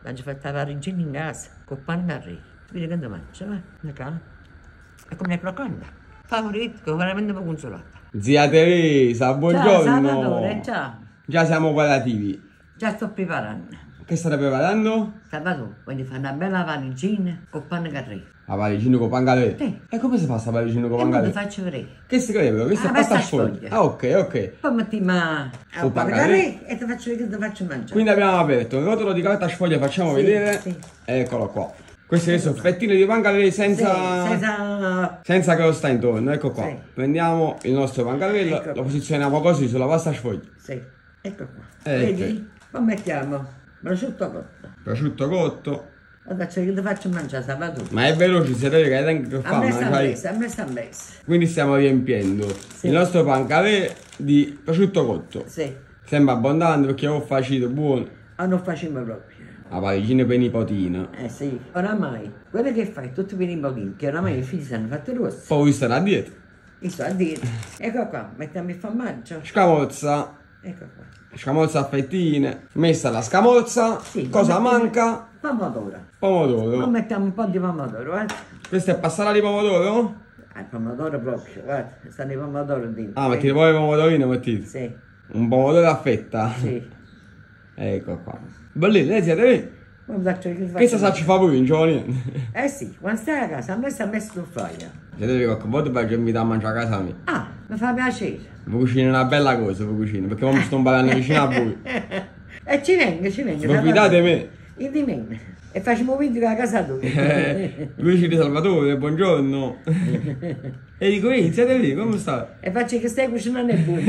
Quando fatto la parigina in casa, con panna a re. Vedi che mangia, va? Una cara. E come è croccante. Favorito, che veramente mi consolata. Zia Teresa, buongiorno. Ciao Salvatore, ciao. Già siamo operativi. Già sto preparando. Che state preparando? Salvatore, voglio fare una bella parigina con panna carré. La parigina con pangalè? Sì. E come si fa sta parigina con E ora pangalè? ti faccio vedere. Che si crede? Questa è pasta sfoglia. Ah, ok. Poi mettiamo a Con panna panna carré e ti faccio vedere che ti faccio mangiare. Quindi abbiamo aperto un rotolo di carta sfoglia, facciamo Sì, vedere. sì. Eccolo qua. Queste sono fettine di pangalè senza crosta intorno, ecco qua. Sì. Prendiamo il nostro pangalello, Ecco lo posizioniamo così sulla pasta sfoglia. Sì, ecco qua. Ok. Vedi? Poi mettiamo prosciutto cotto. Prosciutto cotto. Adesso che ti faccio mangiare Salvatore. Ma è veloce, siete che hai tempo che A me fa, sta ma messa, a me sta messa. quindi stiamo riempiendo Sì. il nostro pangalè di prosciutto cotto. Sì, Sembra abbondante perché ho facito buono. non facciamo proprio. La parigina per nipotina. Sì, oramai, quello che fai, tutti per i pochini, che oramai i figli si hanno fatti rossi. Poi stanno a dieta. Io sto a dire, ecco qua, mettiamo il formaggio. Scamozza. Ecco qua. Scamozza a fettine. Messa la scamozza. Sì, Cosa mettiamo manca? Pomodoro. Pomodoro. Poi mettiamo un po' di pomodoro, Questa è passata di pomodoro? Il pomodoro proprio, guarda, stanno i pomodori dentro. Ah, mettete poi il pomodorino, mettete. Sì, Un pomodoro a fetta. sì. Ecco qua. Bellino, lei siete lì? Poi faccio che Questa sa ci fa pure, non ci vuole niente. Sì, quando stai a casa, a me sta messo sul foglio. Siete lì qualche volta per invitare a mangiare a casa mia. Ah, mi fa piacere. Vi cucino una bella cosa, vi cucino, perché mi sto imparando vicino a voi. E ci vengo. Vi fidate me? E di me. E facciamo video con la casa tua. Luigi di Salvatore, buongiorno. E dico, ehi, siete lì, come state? E faccio che stai cucinando e buono.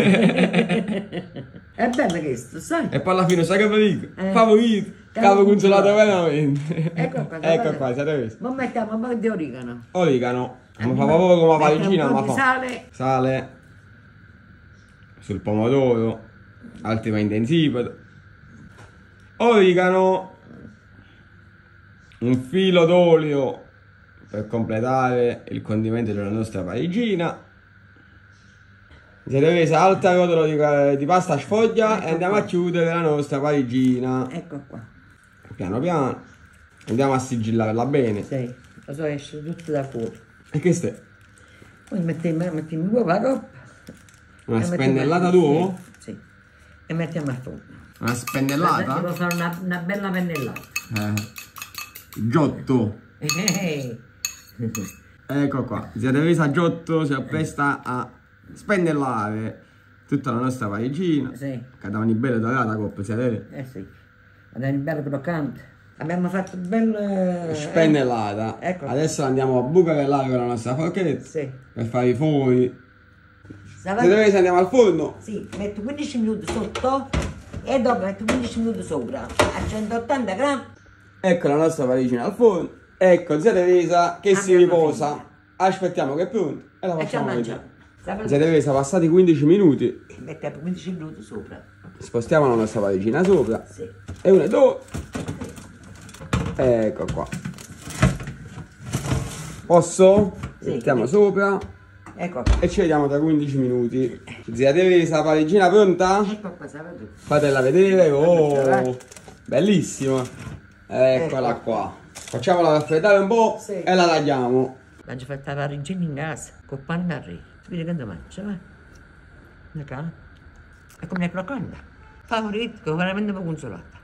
È bello questo, sai? E poi alla fine, sai che vi dico? Eh. Favorito, Capo capo consolato veramente. Ecco qua, Ecco qua, siete visti? Ora mettiamo un po' di origano. Origano, ma fa proprio come la parigina, un po' ma di fa. sale. Sale sul pomodoro, altri intensivo. Origano, un filo d'olio per completare il condimento della nostra parigina. Siete presa altra rotola di pasta sfoglia e andiamo a chiudere la nostra parigina. Ecco qua. Piano piano. Andiamo a sigillarla bene. Sì, lo so, esce tutto da fuori. E questo è Poi mettiamo l'uovo la coppa. una E spennellata mettiamo- d'uovo? Sì. E mettiamo a forno. Una spennellata? Devo fare una bella pennellata. Giotto. Eh. Ecco qua. Siete presa a giotto, si appresta a spennellare tutta la nostra parigina. Sì. Che da una bella dorata coppa, siete Sì. È bello croccante. Abbiamo fatto bel... spennellata. Ecco. Adesso la andiamo a bucarellare con la nostra forchetta. Sì. Per fare i fori. Sarà- Siete presa, andiamo al forno. Sì, metto 15 minuti sotto e dopo metto 15 minuti sopra. A 180 grammi. Ecco la nostra parigina al forno. Ecco, zia Teresa che si Abbiamo riposa. finito. Aspettiamo che è pronto e la E ci facciamo mangiamo. vedere. Zia Teresa, passati 15 minuti, Mettiamo 15 minuti sopra. spostiamo la nostra parigina sopra. Sì. E 1 e 2. Ecco qua. Posso? Sì. Mettiamo sopra Ecco qua. e ci vediamo tra 15 minuti. Zia Teresa, parigina pronta? Ecco qua, Salvatore. Fatela vedere. Oh, Vai. bellissima. Eccola qua. Facciamola raffreddare un po' Sì. e la tagliamo. Quando fatto la parigina in casa, con panna a re. Vedi che mangia, va? Una cara. E come è croccante. Favorito, che veramente mi consolata.